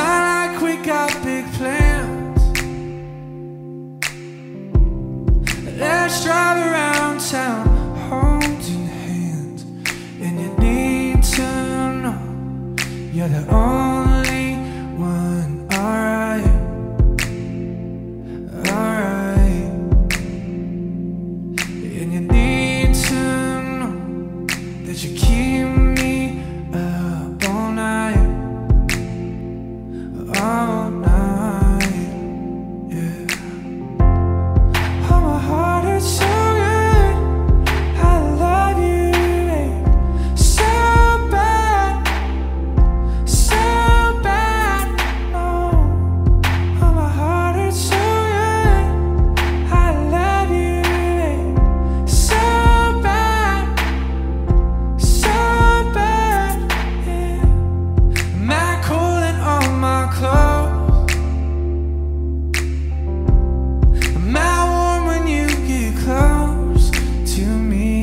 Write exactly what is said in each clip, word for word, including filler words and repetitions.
sound like we got big plans. Let's drive around town holding hands. And you need to know you're the only one. Alright, alright. And you need to know that you keep me up all night, all night, yeah. Oh, my heart is so good, I love you, babe. So bad, so bad, no. Oh, my heart is so good, I love you, babe. So bad, so bad, yeah. Am I cool in all my clothes? Am I warm when you get close to me?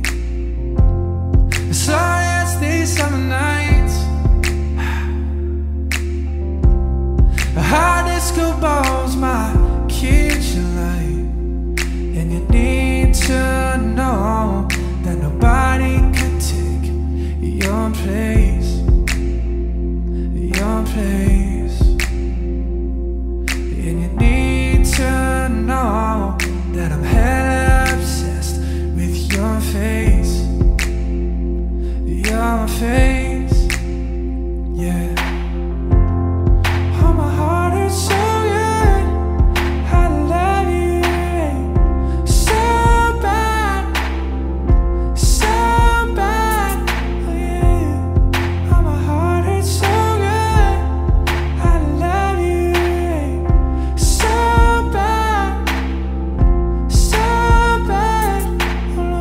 Slow as these summer nights, high disco balls, my kitchen light. And you need to know that nobody could take your place, your place. And you need to know that I'm hella obsessed with your face, your face, yeah. Oh, my heart is so good, I love you, babe. So bad, so bad, oh yeah. Oh, my heart is so good, I love you, babe. So bad, so bad, oh no.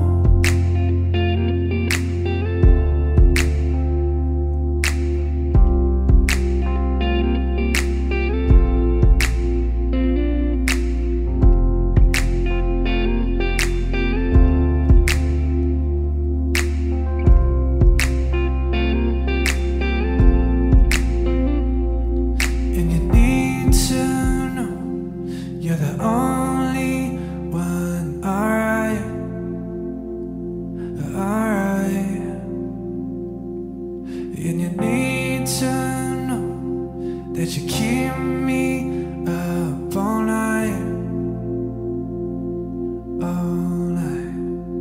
And you need to know you're the only one. Alright, alright. And you need to know that you keep me up all night, all night.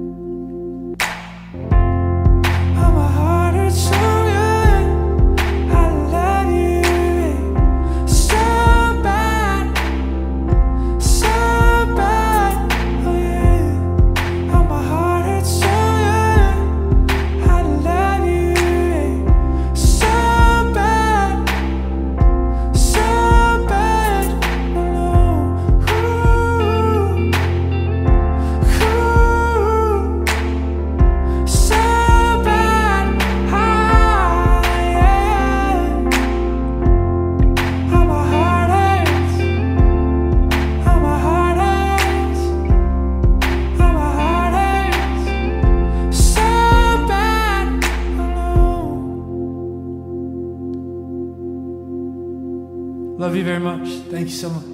Oh, my heart is so good, I love you, babe. So bad, so bad, oh yeah. Oh, my heart is so good, I love you, babe. So bad, so bad, oh no. Ooh, ooh, so bad, ah, yeah. Oh, my heart aches, oh, my heart aches, oh, my heart aches, so bad, oh no. Love you very much. Thank you so much.